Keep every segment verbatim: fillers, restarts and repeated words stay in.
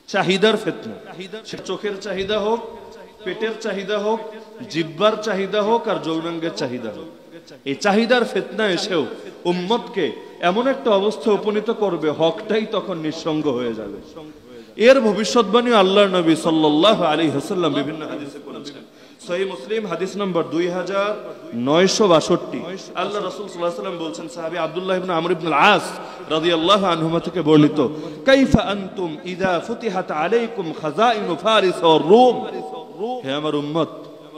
চাহিদার ফিতনা। সে চোখের চাহিদা হোক, পেটের চাহিদা হোক, জিহ্বার চাহিদা হোক, আর যৌনাঙ্গের চাহিদা হোক, এই চাহিদার ফিতনা এসেও উম্মতকে এমন একটা অবস্থা উপনীত করবে, হকটাই তখন নিঃসঙ্গ হয়ে যাবে। এর ভবিষ্যৎবাণী আল্লাহর নবী সাল্লাল্লাহু আলাইহি ওয়াসাল্লাম বিভিন্ন হাদিসে করেছেন। সহিহ মুসলিম হাদিস নম্বর দুই হাজার নয়শো বাষট্টি, আল্লাহ রাসূল সাল্লাল্লাহু আলাইহি ওয়াসাল্লাম বলছেন, সাহাবী আব্দুল্লাহ ইবনে আমর ইবনে আল-আস রাদিয়াল্লাহু আনহুমা থেকে বর্ণিত, কাইফা আনতুম ইযা ফুতিহাত আলাইকুম খাযাইনু ফারিস ওয়ার রুম, হে আমার উম্মত,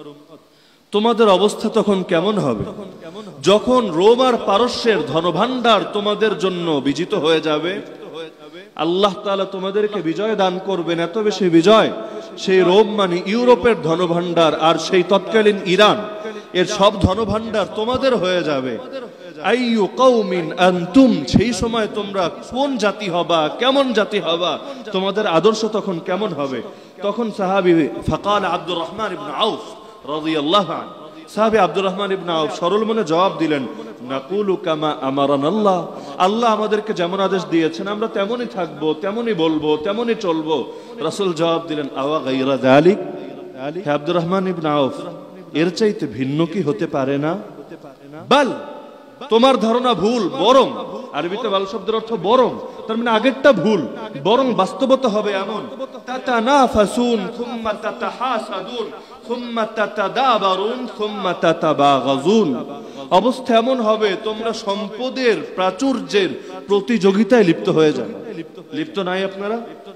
তোমাদের অবস্থা তখন কেমন হবে যখন রোম আর পারস্যের ধনভাণ্ডার তোমাদের জন্য বিজিত হয়ে যাবে। আল্লাহ তাআলা তোমাদেরকে বিজয় দান করবেন, এত বেশি বিজয়, সেই রোম মানে ইউরোপের ধনভাণ্ডার আর সেই তৎকালীন ইরান, এর সব ধনভাণ্ডার তোমাদের হয়ে যাবে। আইয়ু কওমিন আনতুম, সেই সময় তোমরা কোন জাতি হবা, কেমন জাতি হবা, তোমাদের আদর্শ তখন কেমন হবে। তখন সাহাবী ফাকাল আব্দুর রহমান ইবনে আউফ রাদিয়াল্লাহু আনহু, সাহাবী আব্দুর রহমান ইবনে আউফ সরল মনে জবাব দিলেন, নাকুলু কামা আমারানাল্লাহ, আল্লাহ আমাদেরকে যেমন আদেশ দিয়েছেন আমরা তেমনই থাকবো, তেমনই বলবো, তেমনই চলবো। রাসূল জবাব দিলেন, আওয়া গায়রা যালিক, হে আব্দুর রহমান ইবনে আউফ, এর চাইতে ভিন্ন কি হতে পারে না? বাল, তোমার ধারণা ভুল, বরং আরবিতে বাল শব্দের অর্থ বরং, তার মানে আগেরটা ভুল, বরং বাস্তবতা হবে এমন, তাতানাফাসুন থুম্মা তাতাহাসাদুন থুম্মা তাতাদাবারুন থুম্মা তাতাবাগাজুন, অবস্থা এমন হবে তোমরা সম্পদের প্রাচুর্যের প্রতিযোগিতায় লিপ্ত হয়ে যাবে। লিপ্ত নাই আপনারা?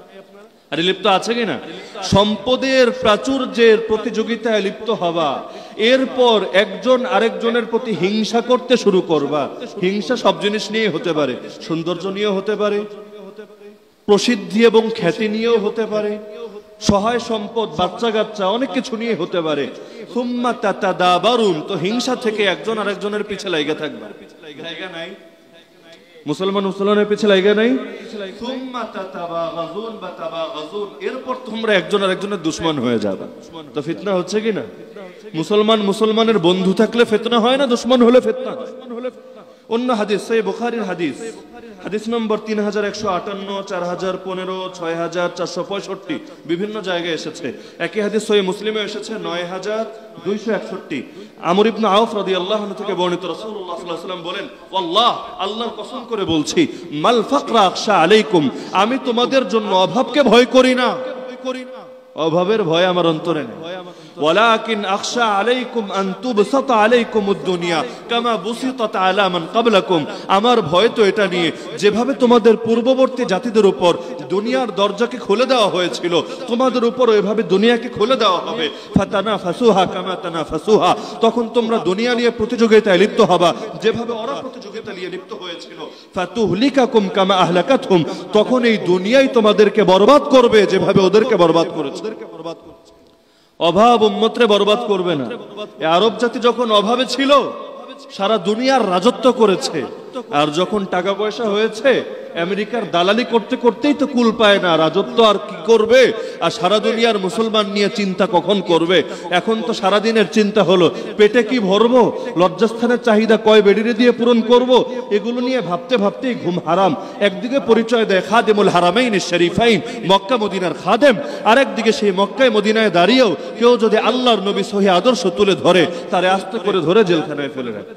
আরে লিপ্ত আছে কিনা? সম্পদের প্রাচুর্যের প্রতিযোগিতায় লিপ্ত হবা, এরপর একজন আরেকজনের প্রতি হিংসা করতে শুরু করবা। হিংসা সব জিনিস নিয়ে হতে পারে, সৌন্দর্য নিয়েও হতে পারে, প্রসিদ্ধি এবং খ্যাতি নিয়েও হতে পারে, সহায় সম্পদ, বাচ্চা কাচ্চা, অনেক কিছু নিয়ে হতে পারে। সুম্মা তাতাদাবারুন, তো হিংসা থেকে একজন আরেকজনের পিছে লাগা থাকবে। লাগা নাই? মুসলমান মুসলমানের পিছে লাগা নাই? সুম্মা তাতাবাগাজুন বা তাবাগাজুন, এরপর তোমরা একজন আরেকজনের দুশমন হয়ে যাবে। তো ফিতনা হচ্ছে কি না? মুসলমান মুসলমানের বন্ধু থাকলে ফিতনা হয় না, দুশমন হলে ফিতনা হয়। অন্য হাদিস, সহিহ বুখারীর হাদিস, হাদিস নম্বর তিন হাজার একশো আটান্ন, চার হাজার পনেরো, ছয় হাজার চারশো পঁয়ষট্টি, বিভিন্ন জায়গায় এসেছে। একই হাদিস সহিহ মুসলিমে এসেছে নয় হাজার দুইশো একষট্টি। আমর ইবনে আউফ রাদিয়াল্লাহু আনহু থেকে বর্ণিত, রাসূলুল্লাহ সাল্লাল্লাহু আলাইহি ওয়াসাল্লাম বলেন, আল্লাহ আল্লাহর কসম করে বলছি, মাল ফাকরা আখশা আলাইকুম, আমি তোমাদের জন্য অভাবকে ভয় করি না, অভাবের ভয় আমার অন্তরে নেই। ওয়ালাকিন আখশা আলাইকুম আন তুবসাতা আলাইকুমুদ দুনিয়া কামা বুসিতাত আলা মান ক্বাবলাকুম, আমার ভয় তো এটা নিয়ে, যেভাবে তোমাদের পূর্ববর্তী জাতিদের উপর দুনিয়ার দরজাকে খুলে দেওয়া হয়েছিল, তোমাদের উপর এভাবে দুনিয়াকে খুলে দেওয়া হবে। ফাতানাফাসুহা কামা তানাফাসুহা, তখন তোমরা দুনিয়া নিয়ে প্রতিযোগিতায় লিপ্ত হবা, যেভাবে ওরা প্রতিযোগিতা নিয়ে লিপ্ত হয়েছিল। ফাতুহলিকাকুম কামা আহলাকাতহুম, তখন এই দুনিয়াই তোমাদেরকে বরবাদ করবে, যেভাবে ওদেরকে বরবাদ করেছে। অভাব উম্মতরে বরবাদ করবে না। আরব জাতি যখন অভাবে ছিল সারা দুনিয়ার রাজত্ব করেছে, আর যখন টাকা পয়সা হয়েছে আমেরিকার দালালি করতে করতেই তো কুল পায় না, রাজত্ব আর কি করবে, আর সারা দুনিয়ার মুসলমান নিয়ে চিন্তা কখন করবে। এখন তো সারা দিনের চিন্তা হলো পেটে কি ভরবো, লজ্জাস্থানের চাহিদা কয় বেডিরে দিয়ে পূরণ করব, এগুলো নিয়ে ভাবতে ভাবতেই ঘুম হারাম। একদিকে পরিচয় দেয় খাদেমুল হারামাইন শরীফাইন, মক্কা মদিনার খাদেম, আর একদিকে সেই মক্কায় মদিনায় দাঁড়িয়েও কেউ যদি আল্লাহর নবী সহিহ আদর্শ তুলে ধরে, তারে আস্তে করে ধরে জেলখানায় ফেলে রাখে।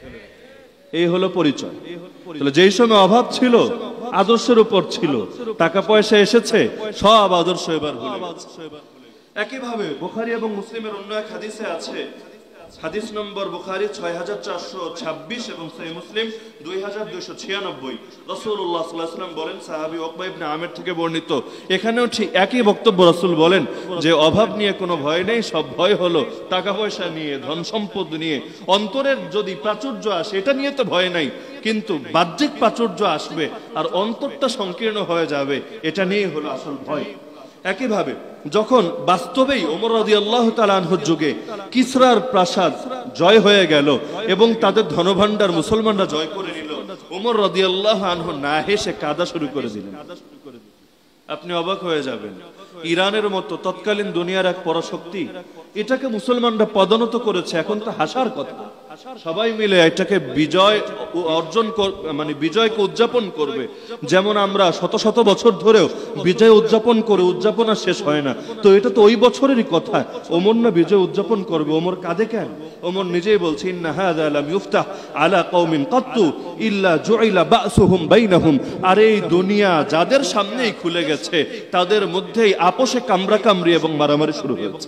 এই হলো পরিচয়। তাহলে যেই সময় অভাব ছিল আদর্শের উপর ছিল, টাকা পয়সা এসেছে, সব আদর্শ এবার ভুলে গেছে। একইভাবে বুখারী এবং মুসলিমের অন্য এক হাদিসে আছে, হাদিস নম্বর বুখারী ছয় হাজার চারশো ছাব্বিশ এবং সহিহ মুসলিম দুই হাজার দুইশো ছিয়ানব্বই, রাসূলুল্লাহ সাল্লাল্লাহু আলাইহি ওয়াসাল্লাম বলেন, সাহাবী উকবা ইবনে আমির থেকে বর্ণিত, এখানেও ঠিক একই বক্তব্য রাসূল বলেন যে অভাব নিয়ে কোনো ভয় নেই, সব ভয় হলো টাকা পয়সা নিয়ে, ধন সম্পদ নিয়ে। অন্তরের যদি প্রাচুর্য আসে এটা নিয়ে তো ভয় নাই, কিন্তু বাহ্যিক প্রাচুর্য আসবে আর অন্তরটা সংকীর্ণ হয়ে যাবে, এটা নিয়ে হলো আসল ভয়। একইভাবে যখন বাস্তবেই ওমর রাদিয়াল্লাহু তাআলা আনহুর যুগে কিসরার প্রাসাদ জয় হয়ে গেল এবং তাদের ধনভাণ্ডার মুসলমানরা জয় করে নিল, ওমর রাদিয়াল্লাহু আনহু না হেসে কাঁদা শুরু করে দিলেন। আপনি অবাক হয়ে যাবেন, ইরানের মতো তৎকালীন দুনিয়ার এক পরাশক্তি, এটাকে মুসলমানরা পদানত করেছে, এখন তো হাসার কথা। সবাই মিলে এটাকে বিজয় অর্জন মানে বিজয়কে উদযাপন করবে। যেমন আমরা শত শত বছর ধরেও বিজয় উদযাপন করে উদযাপন আর শেষ হয় না, তো এটা তো ওই বছরেরই কথা। ওমর না বিজয় উদযাপন করবে, ওমর কাঁদে কেন? ওমর নিজেই বলছে ইন্না হাযা লাম ইফতাহ আলা কওমিন কাত্তু ইল্লা জুইলা বাসুহুম বাইনাহুম। আর এই দুনিয়া যাদের সামনেই খুলে গেছে তাদের মধ্যেই আপোষে কামড়া কামড়ি এবং মারামারি শুরু হয়েছে।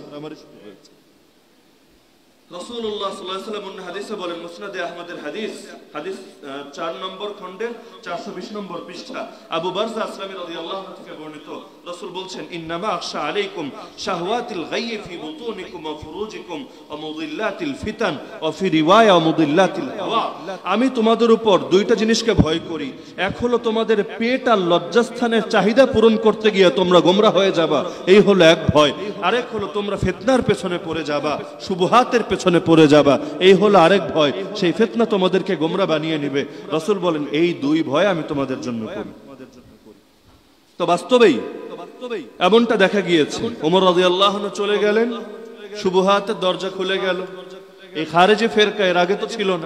রাসূলুল্লাহ সাল্লাল্লাহু আলাইহি ওয়াসাল্লাম হাদিসে বলেন, মুসনাদে আহমদের হাদিস, হাদিস চার নম্বর খণ্ডের চারশো বিশ নম্বর পৃষ্ঠা, আবু বারজা আসলামী রাদিয়াল্লাহু আনহু থেকে বর্ণিত, রাসূল বলছেন ইন্নামা আখশা আলাইকুম শাহওয়াতিল গায়য়ি ফি বুতুনিকুম ওয়া ফুরুজিকুম ওয়া মুদিল্লাতিল ফিতান ওয়া ফি রিওয়ায়া ওয়া মুদিল্লাতিল হাওয়া। আমি তোমাদের উপর দুইটা জিনিসকে ভয় করি, এক হলো তোমাদের পেট আর লজ্জাস্থানের চাহিদা পূরণ করতে গিয়ে তোমরা গোমরাহ হয়ে যাবা, এই হলো এক ভয়। আরেক হলো তোমরা ফিতনার পেছনে পড়ে যাবা, শুবহাতের পেছনে পড়ে যাবা, এই হলো আরেক ভয়। সেই ফিতনা তোমাদেরকে গোমরা বানিয়ে নিবে। রাসূল বলেন এই দুই ভয় আমি তোমাদের জন্য করি। তো বাস্তবেই এমনটা দেখা গিয়েছে। ওমর রাদিয়াল্লাহু আনহু চলে গেলেন, শুবহাতের দরজা খুলে গেল। এই খারেজি ফেরকা এর আগে তো ছিল না,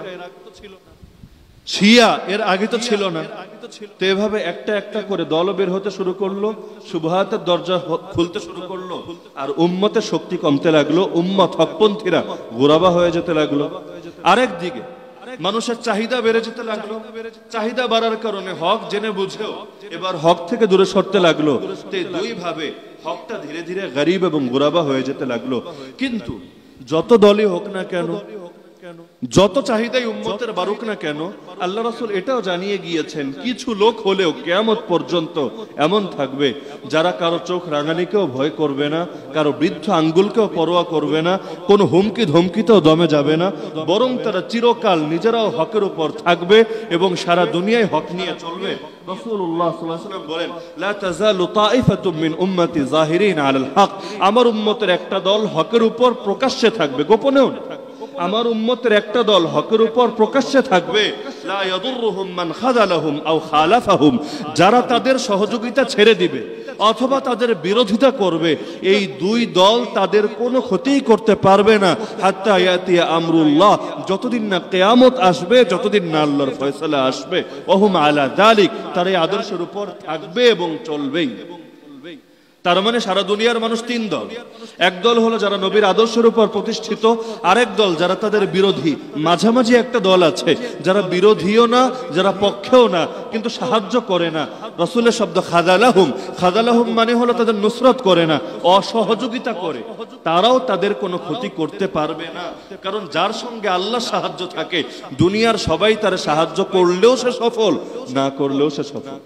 শিয়া এর আগে তো ছিল না, তো এভাবে একটা একটা করে দল বের হতে শুরু করলো, শুবহাতের দরজা খুলতে শুরু করলো, আর উম্মতের শক্তি কমতে লাগলো, উম্মত হকপন্থীরা গোরাবা হয়ে যেতে লাগলো। আরেক দিকে মানুষের চাহিদা বেড়ে যেতে লাগলো, চাহিদা বাড়ার কারণে হক জেনে বুঝেও এবার হক থেকে দূরে সরতে লাগলো। দুই ভাবে হকটা ধীরে ধীরে গরিব এবং গোরাবা হয়ে যেতে লাগলো। কিন্তু যত দলই হোক না কেন, যত চাহিদাই উম্মতের বারুক না কেন, আল্লাহ রাসূল এটাও জানিয়ে গিয়েছেন কিছু লোক হলেও কিয়ামত পর্যন্ত এমন থাকবে যারা কারো চোখ রাঙানিকেও ভয় করবে না, কারো বৃদ্ধ আঙ্গুলকেও পরোয়া করবে না, কোনো হুমকি ধমকিতেও দমে যাবে না, বরং তারা চিরকাল নিজেরাও হকের উপর থাকবে এবং সারা দুনিয়ায় হক নিয়ে চলবে। রাসূলুল্লাহ সাল্লাল্লাহু আলাইহি ওয়াসাল্লাম বলেন, লা তাযালু তাইফাতুম মিন উম্মতি যাহিরিন আলাল হক। আমার উম্মতের একটা দল হকের উপর প্রকাশ্যে থাকবে, গোপনেও না। আমার উম্মতের একটা দল হকের উপর প্রকাশ্যে থাকবে, লা ইয়াদুররুহুম মান খাযালাহুম আও খালাফাহুম। যারা তাদের সহযোগিতা ছেড়ে দিবে অথবা তাদের বিরোধিতা করবে, এই দুই দল তাদের কোনো ক্ষতিই করতে পারবে না, হাত্তা ইয়াতিয়া আমরুল্লাহ, যতদিন না কিয়ামত আসবে, যতদিন না আল্লাহর ফয়সালা আসবে। ওহুম আলা যালিক, তারা এই আদর্শের উপর থাকবে এবং চলবেই। তার মানে সারা দুনিয়ার মানুষ তিন দল। এক দল হলো যারা নবীর আদর্শের উপর প্রতিষ্ঠিত, আরেক দল যারা তাদের বিরোধী, মাঝামাঝি একটা দল আছে যারা বিরোধীও না, যারা পক্ষেও না, কিন্তু সাহায্য করে না। রাসূলের শব্দ খাযালাহুম, খাযালাহুম মানে হলো তাদের নুসরত করে না, অসহযোগিতা করে। তারাও তাদের কোনো ক্ষতি করতে পারবে না, কারণ যার সঙ্গে আল্লাহ সাহায্য থাকে দুনিয়ার সবাই তার সাহায্য করলেও সে সফল, না করলেও সে সফল।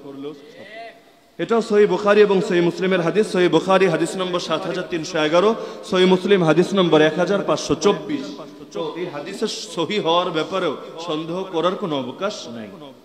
এটাও সহিহ বুখারী এবং সহিহ মুসলিমের হাদিস। সহিহ বুখারী হাদিস নম্বর সাত হাজার তিনশো এগারো, সহিহ মুসলিম হাদিস নম্বর এক হাজার পাঁচশো চব্বিশ। এই হাদিসের সহিহ হওয়ার ব্যাপারেও সন্দেহ করার কোনো অবকাশ নাই।